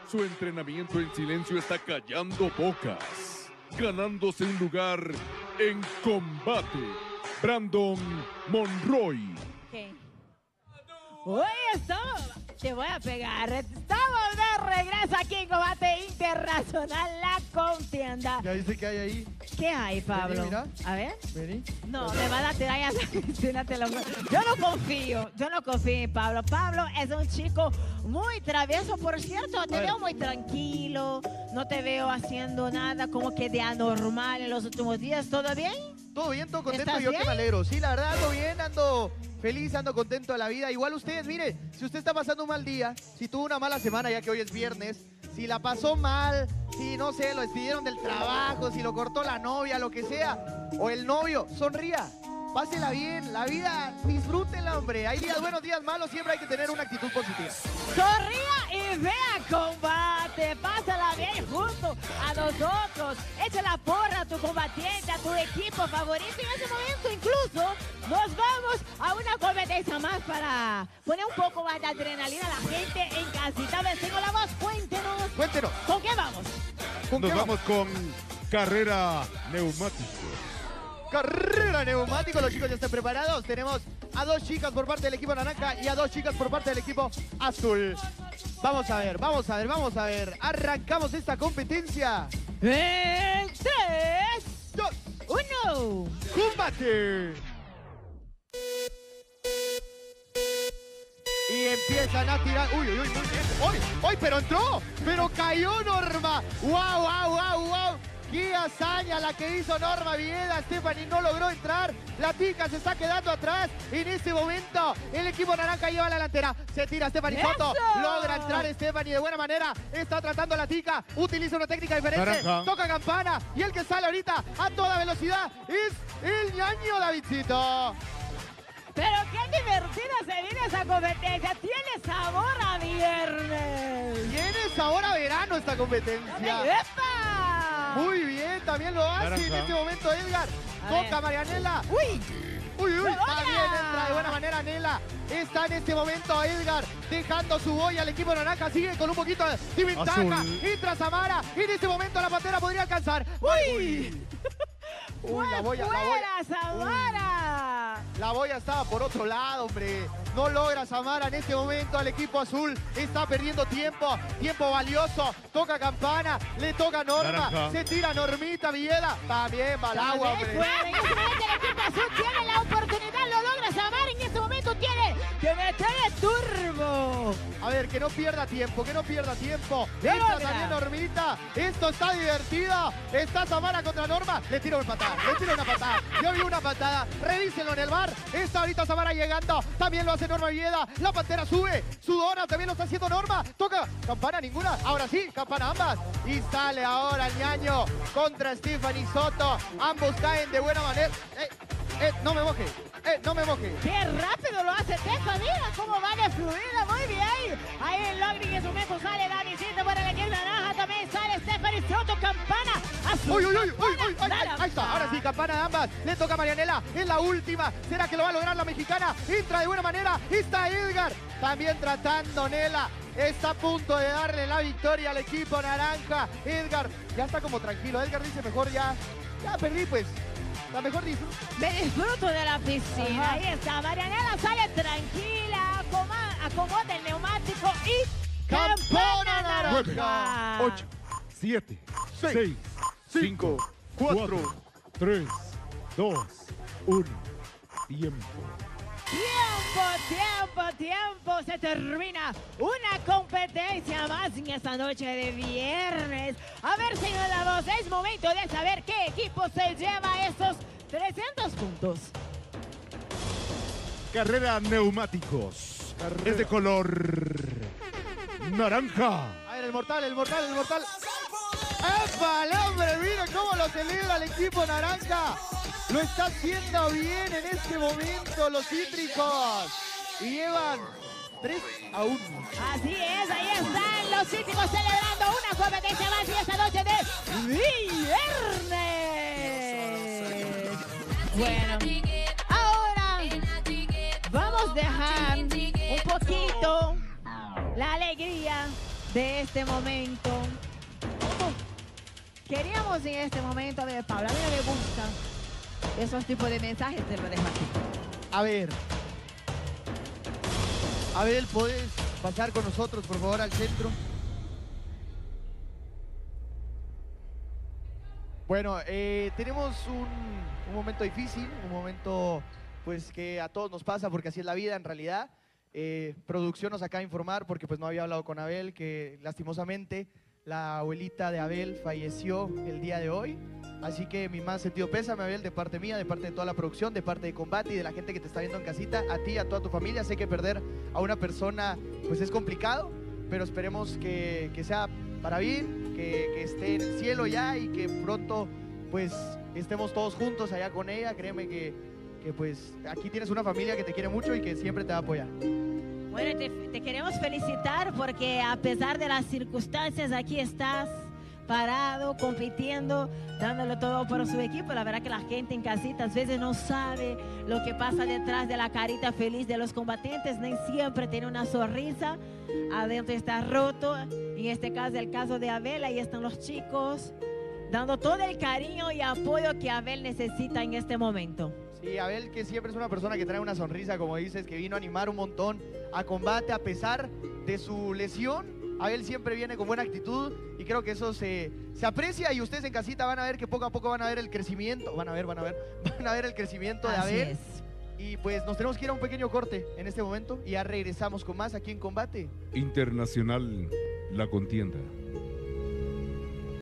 Su entrenamiento en silencio está callando bocas, ganándose un lugar en combate. Brandon Monroy. ¿Qué? Hoy estamos... Te voy a pegar. Estamos de regreso aquí en Combate Internacional, la contienda. ¿Ya dice qué hay ahí? ¿Qué hay, Pablo? Vení, mira. A ver. Vení. No, me van a tirar ya. Yo no confío en Pablo. Pablo es un chico muy travieso, por cierto. Te veo muy tranquilo, no te veo haciendo nada como que de anormal en los últimos días. ¿Todo bien? Todo bien, todo contento. ¿Estás Yo bien? que me alegro. Sí, la verdad ando bien, ando feliz, ando contento de la vida. Igual ustedes, mire, si usted está pasando un mal día, si tuvo una mala semana ya que hoy es viernes, si la pasó mal, si no sé, lo despidieron del trabajo, si lo cortó la novia, lo que sea, o el novio, sonría. Pásela bien, la vida, disfrútenla, hombre. Hay días buenos, días malos, siempre hay que tener una actitud positiva. Sonría y vea combate. Pásala bien junto a nosotros. Echa la porra a tu combatiente, a tu equipo favorito. Y en ese momento incluso nos vamos a una competencia más para poner un poco más de adrenalina a la gente en casita. Vecino La Voz, cuéntenos. Cuéntenos. ¿Con qué vamos? ¿Con Nos qué vamos con carrera neumática. Carrera neumático, los chicos ya están preparados. Tenemos a dos chicas por parte del equipo naranja y a dos chicas por parte del equipo azul. Vamos a ver, vamos a ver, vamos a ver. Arrancamos esta competencia. En 3, 2, 1. ¡combate! Y empiezan a tirar. Uy, uy, uy, muy bien. ¡Uy, uy! Pero entró, pero cayó Norma. ¡Wow, wow, wow, wow! ¡Qué hazaña la que hizo Norma Villeda! Stephanie no logró entrar. La tica se está quedando atrás. En este momento, el equipo naranja lleva la delantera. Se tira Stephanie Soto. Logra entrar Stephanie de buena manera. Está tratando a la tica. Utiliza una técnica diferente. Naranja. Toca campana. Y el que sale ahorita a toda velocidad es el ñaño Davidcito. Pero qué divertida se viene esa competencia. Tiene sabor a viernes. Tiene sabor a verano esta competencia. ¡Epa! Muy bien, también lo hace Naranja. en este momento Edgar. A Toca ver. Marianela. ¡Uy! Uy, uy, ¡Cebolla! también entra de buena manera Nela. Está en este momento Edgar dejando su boya al equipo naranja. Sigue con un poquito de ventaja. Azul. Entra Samara. Y en este momento la pantera podría alcanzar. ¡Uy! Uy, la boya, ¡Fuera, Samara! La boya estaba por otro lado, hombre. No logra Samara en este momento al equipo azul. Está perdiendo tiempo. Tiempo valioso. Toca campana. Le toca Norma. Naranja. Se tira Normita Villeda. También va al agua, También hombre. fuera. En este momento el equipo azul tiene la oportunidad. Lo logra Samara. En este momento tiene que meterle turbo. A ver, que no pierda tiempo, que no pierda tiempo. Lo Entra logra. también Normita. Esto está divertido. Está Samara contra Norma. Le tira una patada, le tira una patada. Yo vi una patada. Revísenlo en el bar. Está ahorita Samara llegando. También lo hace Norma Villeda. La pantera sube. Sudora también lo está haciendo Norma. Toca. Campana ninguna. Ahora sí, campana ambas. Y sale ahora el ñaño contra Stephanie Soto. Ambos caen de buena manera. No me moje. No me moje. ¡Qué rápido lo hace Tefa! ¡Mira cómo va de fluida! ¡Muy bien! Ahí el Logri en su momento sale Davidcito para el equipo naranja. También sale Stephanie Soto. Campana. Azul. Uy, uy, uy, uy, uy, ay, Naranja. ahí está, ahora sí, campana de ambas, le toca a Marianela, es la última, ¿será que lo va a lograr la mexicana? Entra de buena manera, está Edgar, también tratando Nela, está a punto de darle la victoria al equipo naranja, Edgar, ya está como tranquilo, Edgar dice mejor ya perdí pues, la mejor disfruto. Me disfruto de la piscina. Ajá. Ahí está. Marianela sale tranquila. Acomoda el neumático y... ¡Campana Nueve, naranja! 8, 7, 6, 5, 4, 3, 2, 1. Tiempo. Tiempo, se termina una competencia más en esta noche de viernes. A ver, señor La Voz, es momento de saber qué equipo se lleva estos 300 puntos. Carrera neumáticos. Es de color naranja. A ver, el mortal. ¡Epa, el hombre! Miren cómo lo celebra el equipo naranja. Lo está haciendo bien en este momento los cítricos. Y llevan 3-1. Así es, ahí están los cítricos celebrando una competencia más y esta noche de viernes. Bueno, ahora vamos a dejar un poquito la alegría de este momento. Queríamos en este momento, a ver, Pablo, a mí no me gustan esos tipos de mensajes, te lo dejo aquí. A ver. Abel, ¿podés pasar con nosotros, por favor, al centro? Bueno, tenemos un momento difícil, un momento pues que a todos nos pasa porque así es la vida en realidad. Producción nos acaba de informar porque pues no había hablado con Abel, que lastimosamente la abuelita de Abel falleció el día de hoy. Así que mi más sentido pésame, Abel, de parte mía, de parte de toda la producción, de parte de Combate y de la gente que te está viendo en casita, a ti, a toda tu familia. Sé que perder a una persona pues es complicado, pero esperemos que sea para bien, que esté en el cielo ya y que pronto pues estemos todos juntos allá con ella. Créeme que pues aquí tienes una familia que te quiere mucho y que siempre te va a apoyar. Bueno, te queremos felicitar porque a pesar de las circunstancias aquí estás parado, compitiendo, dándolo todo por su equipo. La verdad que la gente en casita a veces no sabe lo que pasa detrás de la carita feliz de los combatientes, ni siempre tiene una sonrisa, adentro está roto. En este caso, el caso de Abel, ahí están los chicos, dando todo el cariño y apoyo que Abel necesita en este momento. Sí, Abel, que siempre es una persona que trae una sonrisa, como dices, que vino a animar un montón a Combate a pesar de su lesión. Abel siempre viene con buena actitud y creo que eso se aprecia, y ustedes en casita van a ver que poco a poco van a ver el crecimiento, van a ver el crecimiento de Abel. Es. Y pues nos tenemos que ir a un pequeño corte en este momento y ya regresamos con más aquí en Combate Internacional, la contienda.